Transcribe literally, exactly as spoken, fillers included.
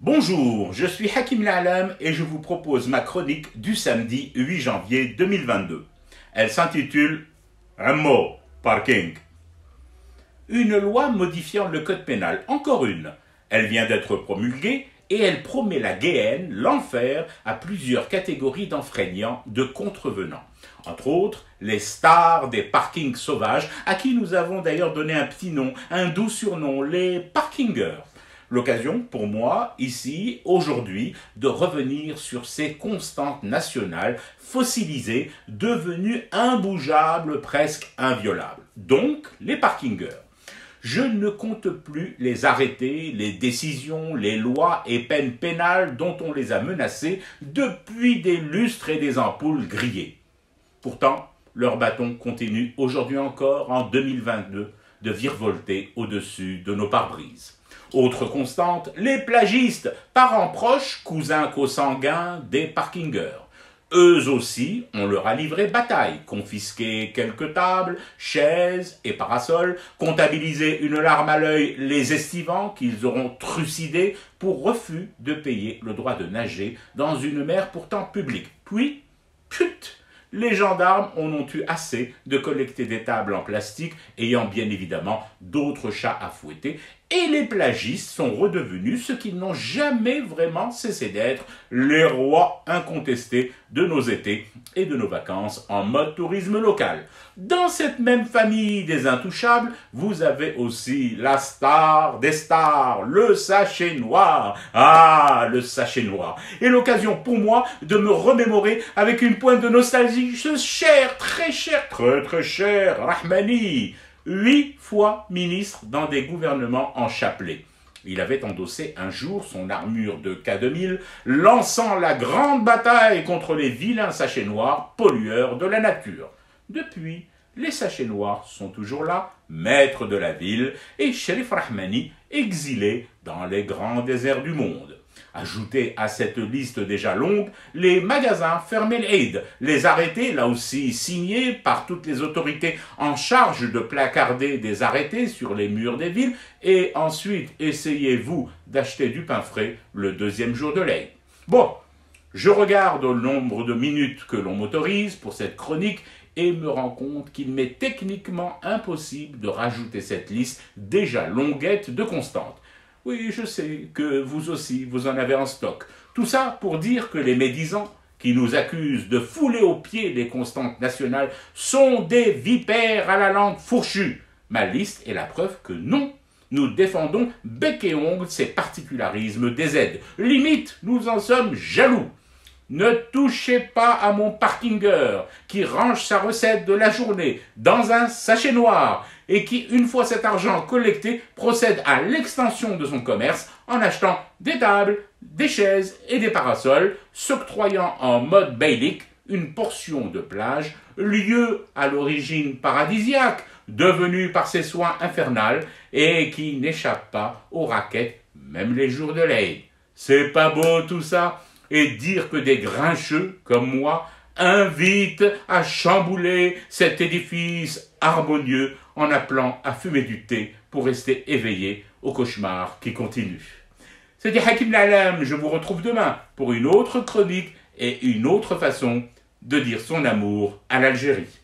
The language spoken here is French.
Bonjour, je suis Hakim La'alam et je vous propose ma chronique du samedi huit janvier deux mille vingt-deux. Elle s'intitule « Un mot, parking ». Une loi modifiant le code pénal, encore une. Elle vient d'être promulguée et elle promet la guéhenne, l'enfer, à plusieurs catégories d'enfreignants, de contrevenants. Entre autres, les stars des parkings sauvages, à qui nous avons d'ailleurs donné un petit nom, un doux surnom, les parkingers. L'occasion pour moi, ici, aujourd'hui, de revenir sur ces constantes nationales fossilisées, devenues imbougeables, presque inviolables. Donc, les parkingers. Je ne compte plus les arrêtés, les décisions, les lois et peines pénales dont on les a menacés depuis des lustres et des ampoules grillées. Pourtant, leur bâton continue aujourd'hui encore, en deux mille vingt-deux, de virevolter au-dessus de nos pare-brises. Autre constante, les plagistes, parents proches, cousins consanguins des parkingers. Eux aussi, on leur a livré bataille, confisqué quelques tables, chaises et parasols, comptabilisé une larme à l'œil les estivants qu'ils auront trucidés pour refus de payer le droit de nager dans une mer pourtant publique. Puis, pute, les gendarmes en ont eu assez de collecter des tables en plastique ayant bien évidemment d'autres chats à fouetter et les plagistes sont redevenus ce qu'ils n'ont jamais vraiment cessé d'être, les rois incontestés de nos étés et de nos vacances en mode tourisme local. Dans cette même famille des intouchables, vous avez aussi la star des stars, le sachet noir. Ah, le sachet noir. Et l'occasion pour moi de me remémorer avec une pointe de nostalgie ce cher, très cher, très très cher Rahmani, huit fois ministre dans des gouvernements en chapelet. Il avait endossé un jour son armure de K deux mille, lançant la grande bataille contre les vilains sachets noirs, pollueurs de la nature. Depuis, les sachets noirs sont toujours là, maîtres de la ville, et Sherif Rahmani, exilé dans les grands déserts du monde. Ajoutez à cette liste déjà longue les magasins fermés l'Aïd, les arrêtés, là aussi signés par toutes les autorités en charge de placarder des arrêtés sur les murs des villes, et ensuite essayez-vous d'acheter du pain frais le deuxième jour de l'Aïd. Bon, je regarde le nombre de minutes que l'on m'autorise pour cette chronique et me rends compte qu'il m'est techniquement impossible de rajouter cette liste déjà longuette de constantes. Oui, je sais que vous aussi, vous en avez en stock. Tout ça pour dire que les médisants qui nous accusent de fouler aux pieds les constantes nationales sont des vipères à la langue fourchue. Ma liste est la preuve que non. Nous défendons bec et ongle ces particularismes des aides. Limite, nous en sommes jaloux. Ne touchez pas à mon parkinger qui range sa recette de la journée dans un sachet noir et qui, une fois cet argent collecté, procède à l'extension de son commerce en achetant des tables, des chaises et des parasols, s'octroyant en mode bailique une portion de plage, lieu à l'origine paradisiaque, devenu par ses soins infernal et qui n'échappe pas aux raquettes, même les jours de l'Aïd. C'est pas beau tout ça? Et dire que des grincheux, comme moi, invitent à chambouler cet édifice harmonieux en appelant à fumer du thé pour rester éveillé au cauchemar qui continue. C'était Hakim La'alam, je vous retrouve demain pour une autre chronique et une autre façon de dire son amour à l'Algérie.